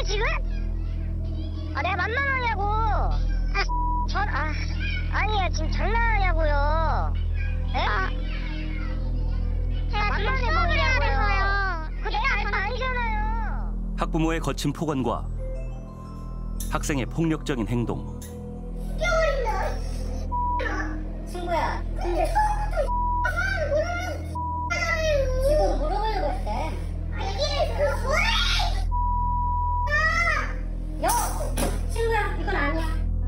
지금? 내가 만만하냐고. 아니야, 지금 장난하냐고요. 에? 제가 만만해 보이냐고요. 그거 내가 알 거 아니잖아요. 학부모의 거친 폭언과 학생의 폭력적인 행동. 친구야, 근데 지금 물어보려고 했대. 얘기를 들어. 친구야, 이건 아니야.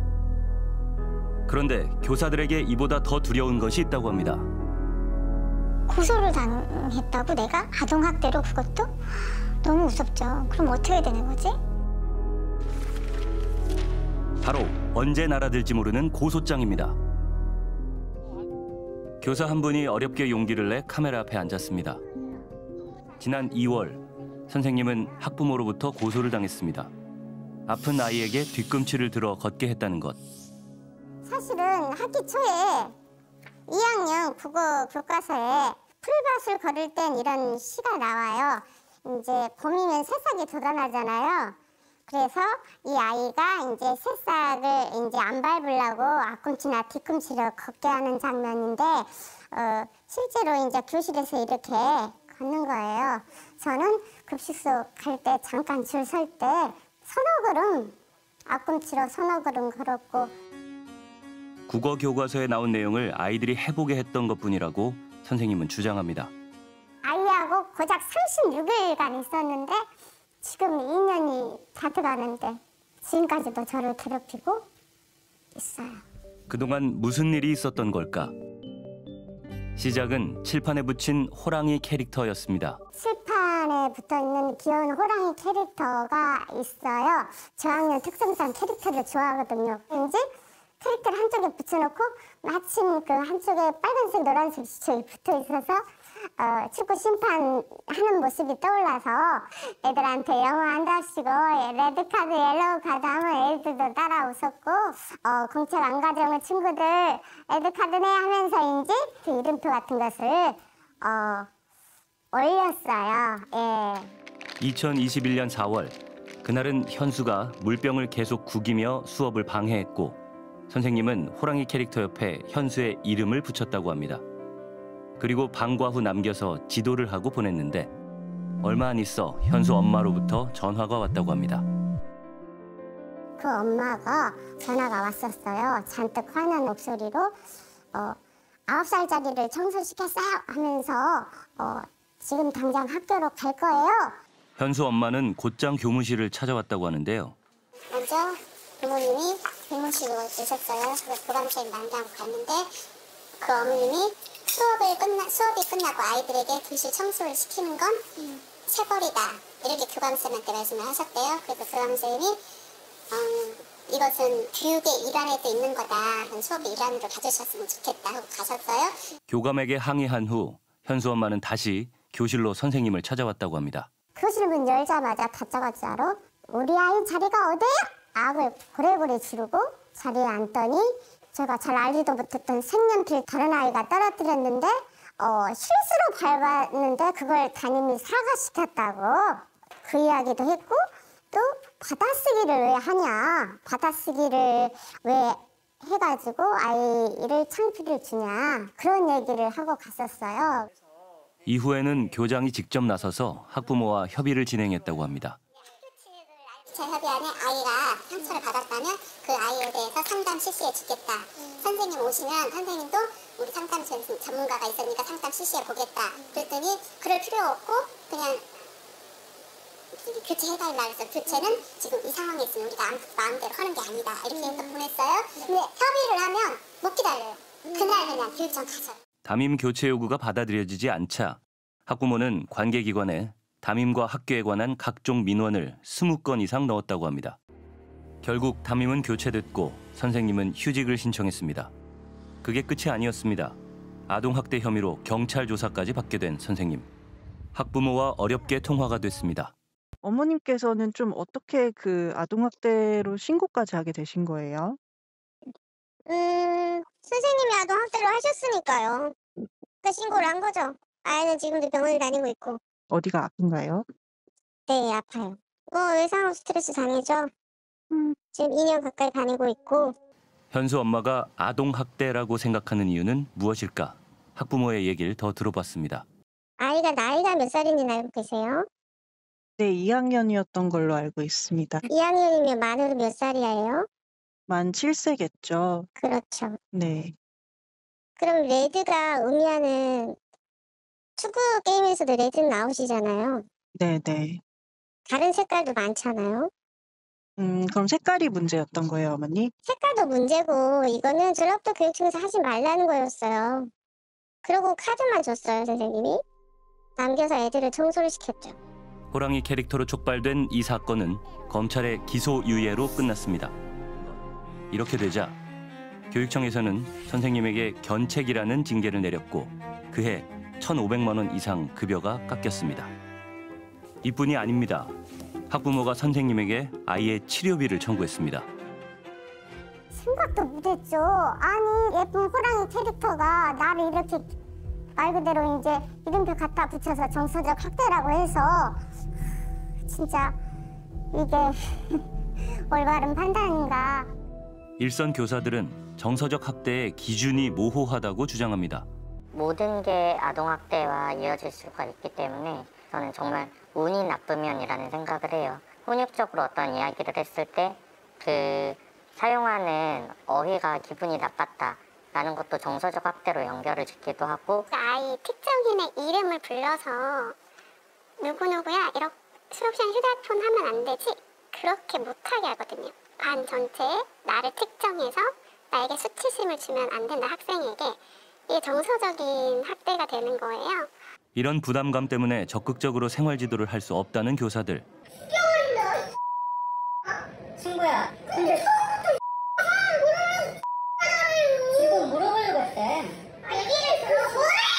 그런데 교사들에게 이보다 더 두려운 것이 있다고 합니다. 고소를 당했다고 내가? 아동학대로 그것도? 너무 무섭죠. 그럼 어떻게 되는 거지? 바로 언제 날아들지 모르는 고소장입니다. 교사 한 분이 어렵게 용기를 내 카메라 앞에 앉았습니다. 지난 2월 선생님은 학부모로부터 고소를 당했습니다. 아픈 아이에게 뒤꿈치를 들어 걷게 했다는 것. 사실은 학기 초에 2학년 국어 교과서에 풀밭을 걸을 땐 이런 시가 나와요. 이제 봄이면 새싹이 돋아나잖아요. 그래서 이 아이가 이제 새싹을 이제 안 밟으려고 앞꿈치나 뒤꿈치를 걷게 하는 장면인데 실제로 이제 교실에서 이렇게 걷는 거예요. 저는 급식소 갈 때 잠깐 줄 설 때 서너 걸음 앞꿈치로 서너 걸음 걸었고. 국어 교과서에 나온 내용을 아이들이 해보게 했던 것뿐이라고 선생님은 주장합니다. 아이하고 고작 36일간 있었는데 지금 2년이 다 돼가는데 지금까지도 저를 괴롭히고 있어요. 그동안 무슨 일이 있었던 걸까? 시작은 칠판에 붙인 호랑이 캐릭터였습니다. 칠판에 붙어있는 귀여운 호랑이 캐릭터가 있어요. 저학년 특성상 캐릭터를 좋아하거든요. 왠지 캐릭터를 한쪽에 붙여놓고 마침 그 한쪽에 빨간색, 노란색 지점이 붙어있어서 축구 심판하는 모습이 떠올라서 애들한테 영어 한답시고 레드카드, 옐로우카드 하면 애들도 따라 웃었고 공책 안 가져온 친구들 레드카드네 하면서인지 그 이름표 같은 것을 올렸어요. 예. 2021년 4월 그날은 현수가 물병을 계속 구기며 수업을 방해했고 선생님은 호랑이 캐릭터 옆에 현수의 이름을 붙였다고 합니다. 그리고 방과 후 남겨서 지도를 하고 보냈는데 얼마 안 있어 현수 엄마로부터 전화가 왔다고 합니다. 그 엄마가 전화가 왔었어요. 잔뜩 화난 목소리로 9살짜리를 청소시켰어요 하면서 지금 당장 학교로 갈 거예요. 현수 엄마는 곧장 교무실을 찾아왔다고 하는데요. 먼저 부모님이 교무실에 오셨어요. 그래서 교감쌤 만나고 갔는데 그 어머님이 수업이 끝나고 아이들에게 교실 청소를 시키는 건 체벌이다. 이렇게 교감쌤한테 말씀을 하셨대요. 그래서 교감쌤이 이것은 교육의 일환에도 있는 거다. 수업의 일환으로 가져셨으면 좋겠다 하고 가셨어요. 교감에게 항의한 후 현수 엄마는 다시 교실로 선생님을 찾아왔다고 합니다. 교실 문 열자마자 다짜고짜로 우리 아이 자리가 어디야? 악을 고래고래 지르고 자리에 앉더니 제가 잘 알지도 못했던 색연필 다른 아이가 떨어뜨렸는데 실수로 밟았는데 그걸 담임이 사과시켰다고 그 이야기도 했고 또 받아쓰기를 왜 하냐 받아쓰기를 왜 해가지고 아이를 창피를 주냐 그런 얘기를 하고 갔었어요. 이후에는 교장이 직접 나서서 학부모와 협의를 진행했다고 합니다. 제 협의안에 아이가 상처를 받았다면 그 아이에 대해서 상담 실시해 주겠다. 선생님 오시면 선생님도 우리 상담 전문가가 있으니까 상담 실시해 보겠다. 그랬더니 그럴 필요 없고 그냥 교체해달라 해서 교체는 지금 이 상황에 있으면 우리가 마음대로 하는 게 아니다. 이렇게 해서 보냈어요. 근데 협의를 하면 못 기다려요. 그날 그냥 교육청 가서. 담임 교체 요구가 받아들여지지 않자 학부모는 관계기관에 담임과 학교에 관한 각종 민원을 20건 이상 넣었다고 합니다. 결국 담임은 교체됐고 선생님은 휴직을 신청했습니다. 그게 끝이 아니었습니다. 아동학대 혐의로 경찰 조사까지 받게 된 선생님. 학부모와 어렵게 통화가 됐습니다. 어머님께서는 좀 어떻게 그 아동학대로 신고까지 하게 되신 거예요? 선생님이 아동학대를 하셨으니까요. 그 신고를 한 거죠. 아이는 지금도 병원에 다니고 있고. 어디가 아픈가요? 네, 아파요. 외상으로 스트레스 다니죠. 지금 2년 가까이 다니고 있고. 현수 엄마가 아동학대라고 생각하는 이유는 무엇일까? 학부모의 얘기를 더 들어봤습니다. 아이가 나이가 몇 살인지 알고 계세요? 네, 2학년이었던 걸로 알고 있습니다. 2학년이면 만으로 몇 살이에요? 만 7세겠죠. 그렇죠. 네. 그럼 레드가 의미하는 축구 게임에서도 레드 나오시잖아요. 네네. 다른 색깔도 많잖아요. 그럼 색깔이 문제였던 거예요, 어머니? 색깔도 문제고 이거는 전라북도 교육청에서 하지 말라는 거였어요. 그러고 카드만 줬어요, 선생님이. 남겨서 애들을 청소를 시켰죠. 호랑이 캐릭터로 촉발된 이 사건은 검찰의 기소유예로 끝났습니다. 이렇게 되자 교육청에서는 선생님에게 견책이라는 징계를 내렸고 그해 1,500만 원 이상 급여가 깎였습니다. 이뿐이 아닙니다. 학부모가 선생님에게 아이의 치료비를 청구했습니다. 생각도 못했죠. 아니 예쁜 호랑이 캐릭터가 나를 이렇게 말 그대로 이제 이름표 갖다 붙여서 정서적 학대라고 해서 진짜 이게 올바른 판단인가. 일선 교사들은 정서적 학대의 기준이 모호하다고 주장합니다. 모든 게 아동학대와 이어질 수가 있기 때문에 저는 정말 운이 나쁘면이라는 생각을 해요. 훈육적으로 어떤 이야기를 했을 때 그 사용하는 어휘가 기분이 나빴다라는 것도 정서적 학대로 연결을 짓기도 하고 아이 특정인의 이름을 불러서 누구누구야 이렇게 수업 시간 휴대폰 하면 안 되지 그렇게 못하게 하거든요. 반 전체에 나를 특정해서 나에게 수치심을 주면 안 된다 학생에게. 이게 정서적인 학대가 되는 거예요. 이런 부담감 때문에 적극적으로 생활 지도를 할 수 없다는 교사들. 친구야, 근데 지금 물어보려고 했대. 얘기를 들어.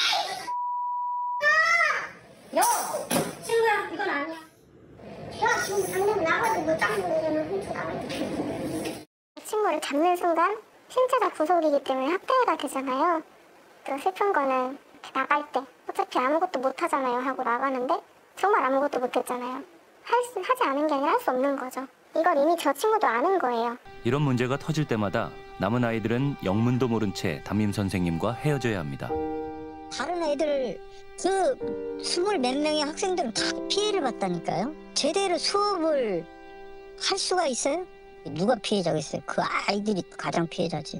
야, 친구야, 이건 아니야. 야, 지금 당장 나가도 못 잡는 거면 훔쳐 나가야 돼. 친구를 잡는 순간 신체적 구속이기 때문에 학대가 되잖아요. 또 슬픈 거는 나갈 때 어차피 아무것도 못 하잖아요 하고 나가는데 정말 아무것도 못 했잖아요. 하지 않은 게 아니라 할 수 없는 거죠. 이걸 이미 저 친구도 아는 거예요. 이런 문제가 터질 때마다 남은 아이들은 영문도 모른 채 담임 선생님과 헤어져야 합니다. 다른 애들 그 20몇 명의 학생들은 다 피해를 봤다니까요. 제대로 수업을 할 수가 있어요? 누가 피해자겠어요? 그 아이들이 가장 피해자지.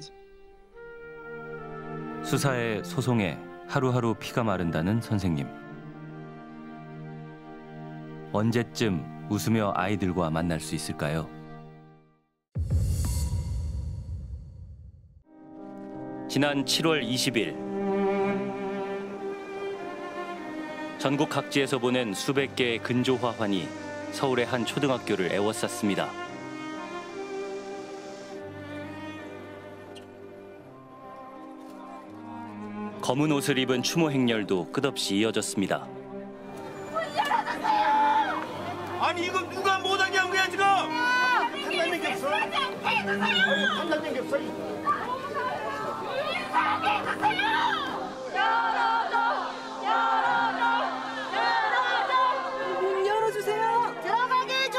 수사에 소송에 하루하루 피가 마른다는 선생님. 언제쯤 웃으며 아이들과 만날 수 있을까요? 지난 7월 20일 전국 각지에서 보낸 수백 개의 근조화환이 서울의 한 초등학교를 에워쌌습니다. 검은 옷을 입은 추모 행렬도 끝없이 이어졌습니다. 아니 이거 누가 못하냐는 거야 지금? 판단된 게 없어? 판단된 게 없어? 문 열어주세요. 들어가게 해줘.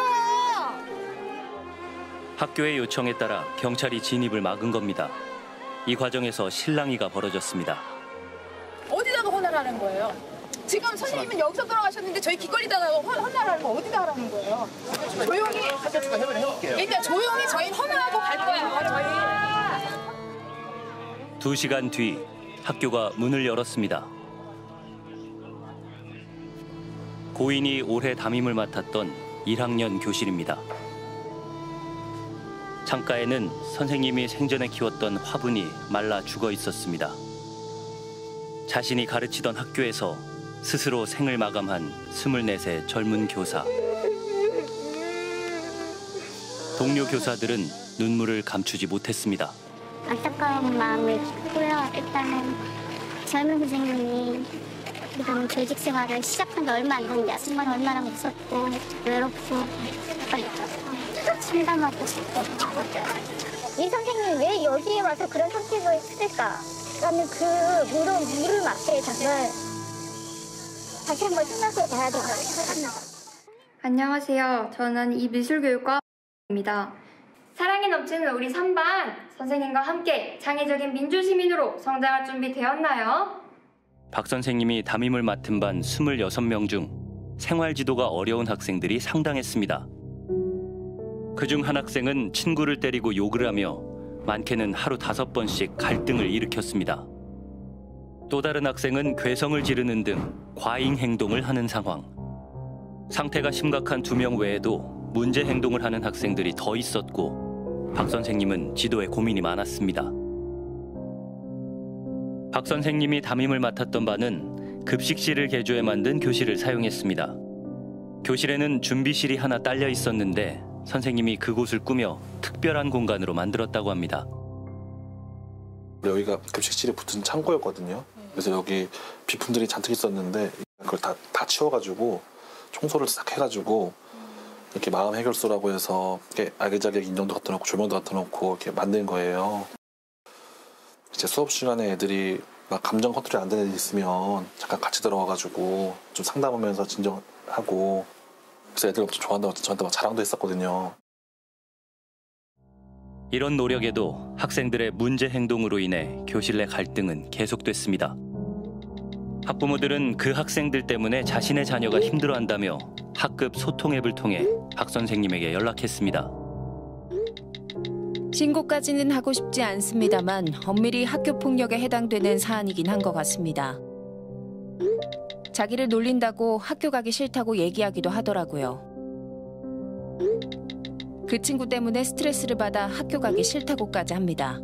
학교의 요청에 따라 경찰이 진입을 막은 겁니다. 이 과정에서 실랑이가 벌어졌습니다. 어디다가 혼나라는 거예요? 지금 선생님은 여기서 돌아가셨는데 저희 길거리다가 혼나라는 거 어디다 하라는 거예요? 조용히 일단 조용히 저희 헌화하고 갈 거야. 저희 2시간 뒤 학교가 문을 열었습니다. 고인이 올해 담임을 맡았던 1학년 교실입니다. 창가에는 선생님이 생전에 키웠던 화분이 말라 죽어 있었습니다. 자신이 가르치던 학교에서 스스로 생을 마감한 24세 젊은 교사. 동료 교사들은 눈물을 감추지 못했습니다. 안타까운 마음을 키고요. 일단은 젊은 선생님이 그다음 교직 생활을 시작한 지 얼마 안 됐는데 정말 얼마나 무섭고 외롭고 참담하고 싶고. 이 선생님이 왜 여기에 와서 그런 선택을 했을까? 나는 그 물음 앞에 정말 다시 한번 생각해 봐야 된다고 생각합니다. 안녕하세요. 저는 이 미술교육과입니다. 사랑이 넘치는 우리 3반 선생님과 함께 창의적인 민주시민으로 성장할 준비 되었나요? 박 선생님이 담임을 맡은 반 26명 중 생활지도가 어려운 학생들이 상당했습니다. 그중 한 학생은 친구를 때리고 욕을 하며 많게는 하루 5번씩 갈등을 일으켰습니다. 또 다른 학생은 괴성을 지르는 등 과잉 행동을 하는 상황. 상태가 심각한 2명 외에도 문제 행동을 하는 학생들이 더 있었고 박 선생님은 지도에 고민이 많았습니다. 박 선생님이 담임을 맡았던 반은 급식실을 개조해 만든 교실을 사용했습니다. 교실에는 준비실이 하나 딸려 있었는데 선생님이 그곳을 꾸며 특별한 공간으로 만들었다고 합니다. 여기가 급식실에 붙은 창고였거든요. 그래서 여기 비품들이 잔뜩 있었는데 그걸 다 치워가지고 청소를 싹 해가지고 이렇게 마음 해결소라고 해서 이렇게 아기자기하게 인형도 갖다 놓고 조명도 갖다 놓고 이렇게 만든 거예요. 이제 수업 시간에 애들이 막 감정 컨트롤이 안 되는 애들 있으면 잠깐 같이 들어와가지고 좀 상담하면서 진정하고 그래서 애들 엄청 좋아한다고 저한테 막 자랑도 했었거든요. 이런 노력에도 학생들의 문제 행동으로 인해 교실 내 갈등은 계속됐습니다. 학부모들은 그 학생들 때문에 자신의 자녀가 힘들어한다며 학급 소통 앱을 통해 박 선생님에게 연락했습니다. 신고까지는 하고 싶지 않습니다만 엄밀히 학교 폭력에 해당되는 사안이긴 한 것 같습니다. 자기를 놀린다고 학교 가기 싫다고 얘기하기도 하더라고요. 그 친구 때문에 스트레스를 받아 학교 가기 싫다고까지 합니다.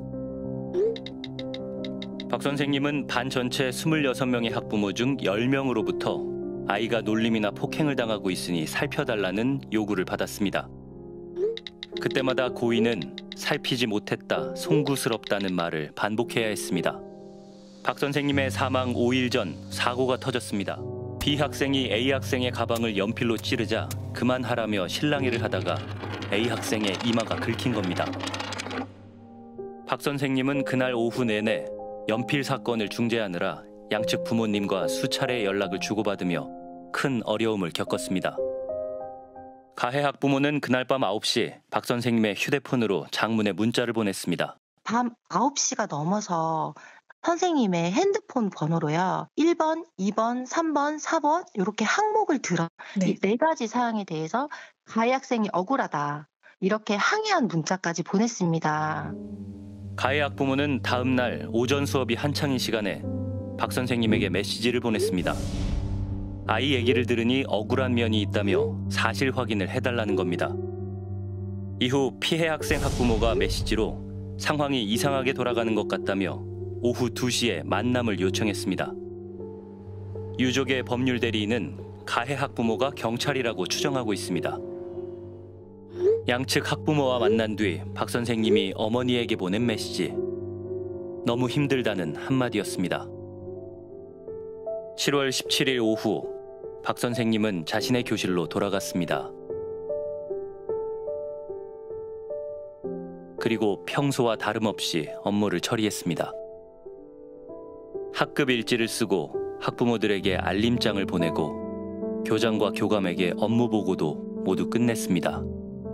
박 선생님은 반 전체 26명의 학부모 중 10명으로부터 아이가 놀림이나 폭행을 당하고 있으니 살펴달라는 요구를 받았습니다. 그때마다 고인은 살피지 못했다, 송구스럽다는 말을 반복해야 했습니다. 박 선생님의 사망 5일 전 사고가 터졌습니다. B 학생이 A 학생의 가방을 연필로 찌르자 그만하라며 실랑이를 하다가 A 학생의 이마가 긁힌 겁니다. 박 선생님은 그날 오후 내내 연필 사건을 중재하느라 양측 부모님과 수차례 연락을 주고받으며 큰 어려움을 겪었습니다. 가해 학부모는 그날 밤 9시 박 선생님의 휴대폰으로 장문의 문자를 보냈습니다. 밤 9시가 넘어서 선생님의 핸드폰 번호로요. 1번, 2번, 3번, 4번 이렇게 항목을 들어 이 4가지 사항에 대해서 가해 학생이 억울하다. 이렇게 항의한 문자까지 보냈습니다. 가해 학부모는 다음 날 오전 수업이 한창인 시간에 박 선생님에게 메시지를 보냈습니다. 아이 얘기를 들으니 억울한 면이 있다며 사실 확인을 해달라는 겁니다. 이후 피해 학생 학부모가 메시지로 상황이 이상하게 돌아가는 것 같다며 오후 2시에 만남을 요청했습니다. 유족의 법률 대리인은 가해 학부모가 경찰이라고 추정하고 있습니다. 양측 학부모와 만난 뒤 박 선생님이 어머니에게 보낸 메시지. 너무 힘들다는 한마디였습니다. 7월 17일 오후 박 선생님은 자신의 교실로 돌아갔습니다. 그리고 평소와 다름없이 업무를 처리했습니다. 학급 일지를 쓰고 학부모들에게 알림장을 보내고 교장과 교감에게 업무 보고도 모두 끝냈습니다.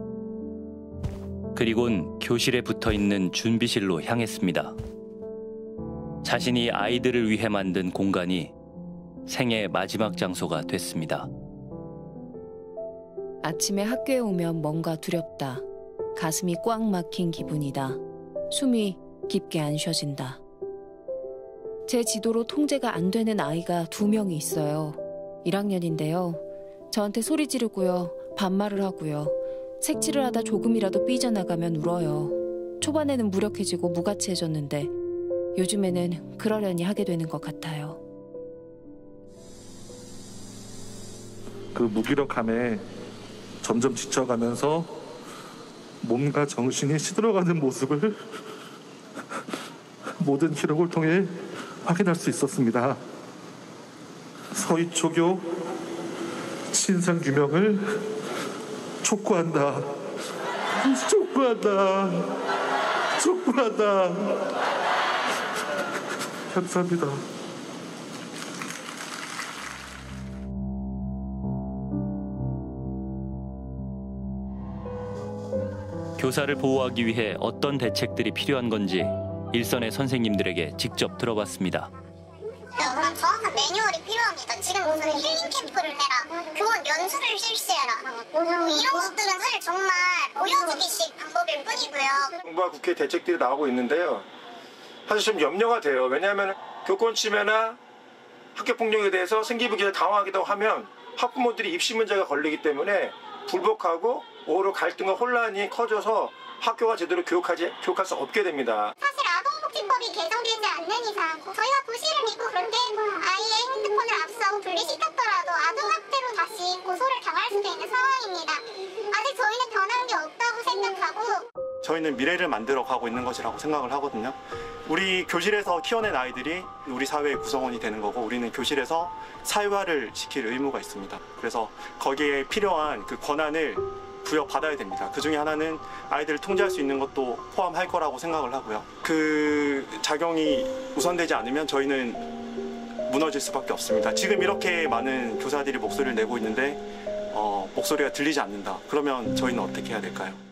그리곤 교실에 붙어있는 준비실로 향했습니다. 자신이 아이들을 위해 만든 공간이 생애 마지막 장소가 됐습니다. 아침에 학교에 오면 뭔가 두렵다. 가슴이 꽉 막힌 기분이다. 숨이 깊게 안 쉬어진다. 제 지도로 통제가 안 되는 아이가 2명이 있어요. 1학년인데요. 저한테 소리 지르고요. 반말을 하고요. 색칠을 하다 조금이라도 삐져나가면 울어요. 초반에는 무력해지고 무가치해졌는데 요즘에는 그러려니 하게 되는 것 같아요. 그 무기력함에 점점 지쳐가면서 몸과 정신이 시들어가는 모습을 모든 기록을 통해 확인할 수 있었습니다. 서희초교 진상규명을 촉구한다. 촉구한다. 촉구한다. 감사합니다. 교사를 보호하기 위해 어떤 대책들이 필요한 건지 일선의 선생님들에게 직접 들어봤습니다. 우선 정확한 매뉴얼이 필요합니다. 지금 무슨 힐링 캠프를 해라, 교원 연수를 실시해라, 이런 것들은 사실 정말 보여주기식 방법일 뿐이고요. 정부와 국회 대책들이 나오고 있는데요. 사실 좀 염려가 돼요. 왜냐하면 교권 침해나 학교폭력에 대해서 생기부기에 당황하기도 하면 학부모들이 입시 문제가 걸리기 때문에 불복하고 오히려 갈등과 혼란이 커져서 학교가 제대로 교육할 수 없게 됩니다. 사실 아동복지법이 개정되지 않는 이상 저희가 부실을 믿고 그런데 아이의 핸드폰을 압수하고 분리시켰더라도 아동학대로 다시 고소를 당할 수도 있는 상황입니다. 아직 저희는 변한 게 없다고 생각하고 저희는 미래를 만들어 가고 있는 것이라고 생각을 하거든요. 우리 교실에서 키워낸 아이들이 우리 사회의 구성원이 되는 거고 우리는 교실에서 사회화를 시킬 의무가 있습니다. 그래서 거기에 필요한 그 권한을 부여받아야 됩니다. 그 중에 하나는 아이들을 통제할 수 있는 것도 포함할 거라고 생각을 하고요. 그 작용이 우선되지 않으면 저희는 무너질 수밖에 없습니다. 지금 이렇게 많은 교사들이 목소리를 내고 있는데 목소리가 들리지 않는다. 그러면 저희는 어떻게 해야 될까요?